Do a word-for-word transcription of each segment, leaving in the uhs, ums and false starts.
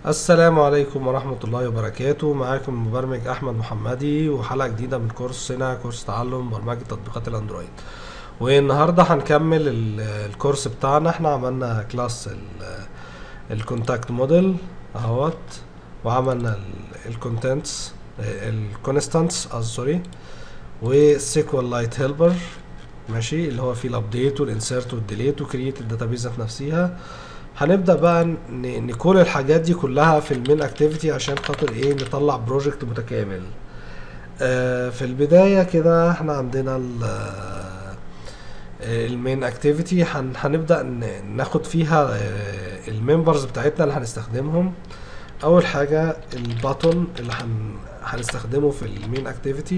السلام عليكم ورحمة الله وبركاته. معاكم المبرمج أحمد محمدي وحلقة جديدة من كورسنا كورس تعلم برمجة تطبيقات الأندرويد. والنهاردة هنكمل ال- الكورس بتاعنا. احنا عملنا كلاس الكونتاكت موديل اهوت، وعملنا الكونتنتس الكونستانتس سوري والسيكوال لايت هيلبر، ماشي، اللي هو فيه الابديت والانسيرت والديليت وكرييت الداتابيز ذات نفسها. هنبدأ بقى ن- نكول الحاجات دي كلها في المين اكتيفيتي عشان خاطر ايه نطلع بروجكت متكامل. آه في البداية كده احنا عندنا المين اكتيفيتي، هنبدأ ن- ناخد فيها الممبرز بتاعتنا اللي هنستخدمهم. اول حاجة الباتون اللي هن- هنستخدمه في المين اكتيفيتي.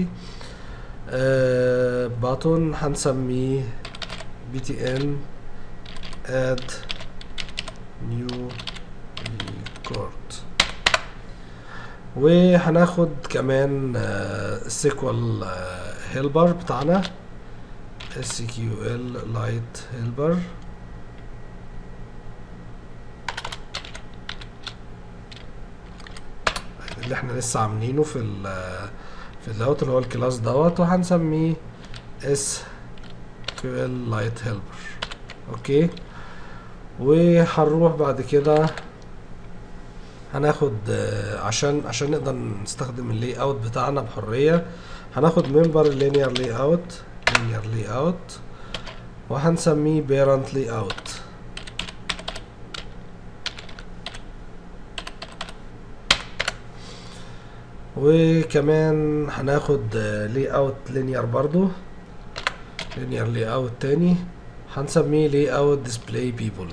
باتون هنسميه بي تي ان اد نيو ريكورد، وهناخد كمان السيكوال هيلبر بتاعنا اس كيو ال لايت هيلبر، اللي احنا لسه عاملينه في ال في اللاوت اللي هو الكلاس دوت، وهنسميه اس كيو ال لايت هيلبر. اوكي، وهنروح بعد كده هناخد آه، عشان عشان نقدر نستخدم اللاي اوت بتاعنا بحرية، هناخد ممبر linear layout linear layout وهنسميه parent layout. وكمان هناخد layout linear برضو linear layout تاني هنسميه layout display people.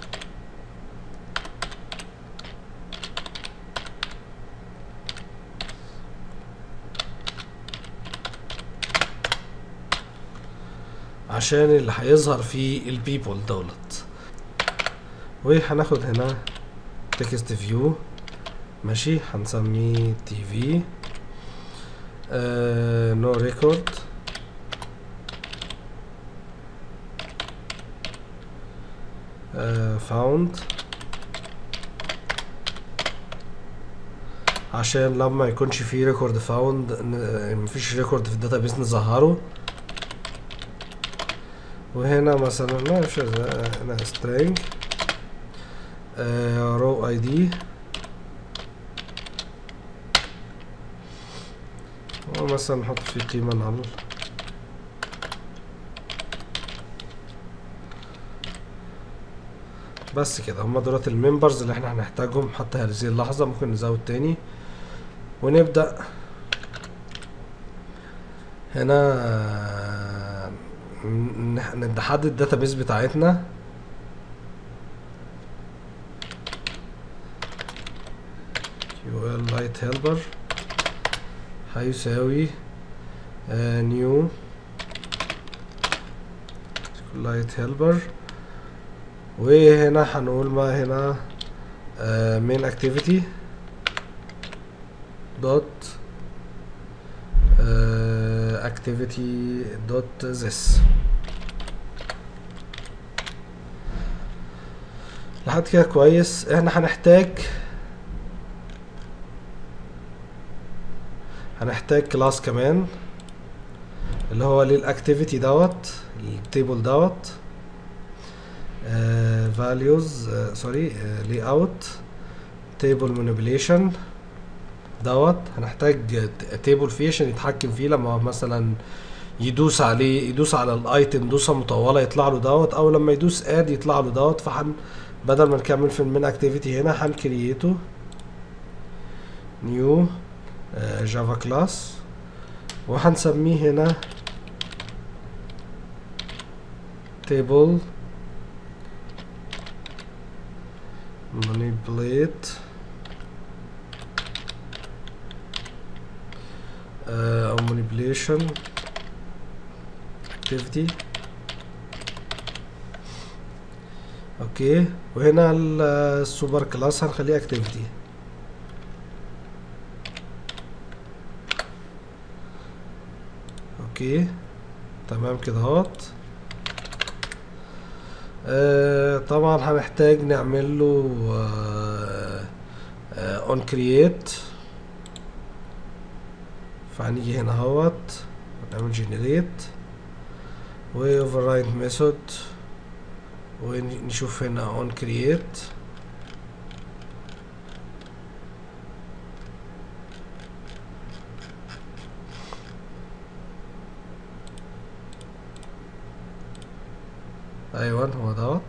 عشان اللي هيظهر فيه البيبول دولت. وهناخد هنا تكست فيو، ماشي، هنسميه تي في نو ريكورد فاوند، عشان لما يكونش فيه ريكورد فاوند مفيش ريكورد في الداتابيس نظهره. وهنا مثلا ما مش هنا string row اي دي، ومثلا نحط فيه قيمة null. بس كده هما دولت الممبرز اللي احنا هنحتاجهم حتى هذه اللحظة. ممكن نزود تاني ونبدأ هنا نحدد الداتابيس بتاعتنا. كيو ال لايت هيلبر هيساوي نيو لايت هيلبر، وهنا هنقول ما هنا مين اكتيفيتي دوت activity dot this. لحد كده كويس. احنا هنحتاج هنحتاج كلاس كمان اللي هو للاكتيفيتي دوت التيبل دوت values سوري layout table manipulation دوت. هنحتاج تيبل فيه عشان يتحكم فيه لما مثلا يدوس عليه يدوس على الايتم دوسه مطوله يطلع له دوت، او لما يدوس اد يطلع له دوت. فحن بدل ما نكمل في المين اكتيفيتي هنا هنكرييته نيو جافا كلاس، وهنسميه هنا تيبل manipulate او manipulation activity. اوكي، وهنا السوبر كلاس هنخليه activity. اوكي تمام كده اهوت. آه طبعا هنحتاج نعمل له آه اون كرييت، فهنيجي هنا اهوت ونعمل جنريت و override method ونشوف هنا اون كرييت. ايوه هو دوت،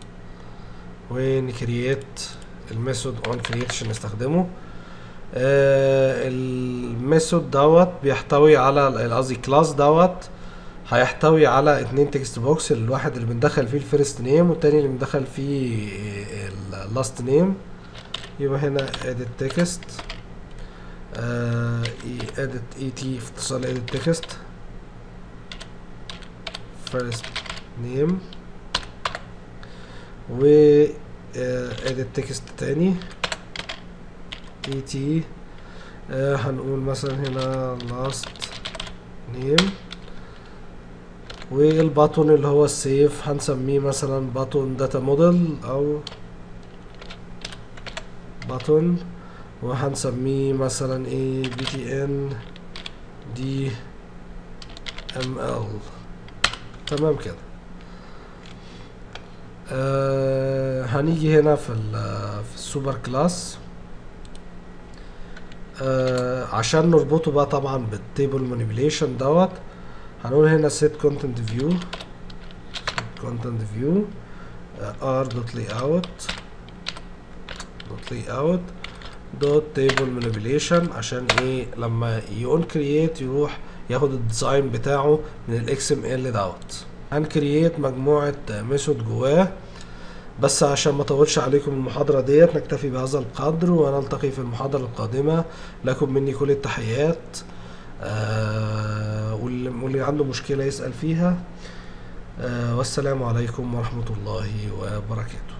ونكرييت الميثود اون كرييت عشان نستخدمه. آه الميثود دوت بيحتوي على، قصدي كلاس دوت هيحتوي على اتنين تكست بوكس، الواحد اللي بندخل فيه الفيرست نيم والتاني اللي بندخل فيه اللاست نيم. يبقى هنا edit text آه edit et اختصار edit text first name و edit text تاني et آه هنقول مثلا هنا last name، والباتون اللي هو السيف هنسميه مثلا باتون داتا موديل او باتون، وهنسميه مثلا ايه بي تي ان دي ام ال. تمام كده. آه هنيجي هنا في في السوبر كلاس آه عشان نربطه بقى طبعا بالتيبل مانيبيوليشن دوت. هنقول هنا set content view content view r dot layout dot layout dot table manipulation، عشان ايه لما يون كرييت يروح ياخد الديزاين بتاعه من الاكس ام ال دوت. هنكرييت مجموعة ميثود جواه، بس عشان ما اطولش عليكم المحاضرة ديت نكتفي بهذا القدر ونلتقي في المحاضرة القادمة. لكم مني كل التحيات. آه واللي عنده مشكلة يسأل فيها. آه والسلام عليكم ورحمة الله وبركاته.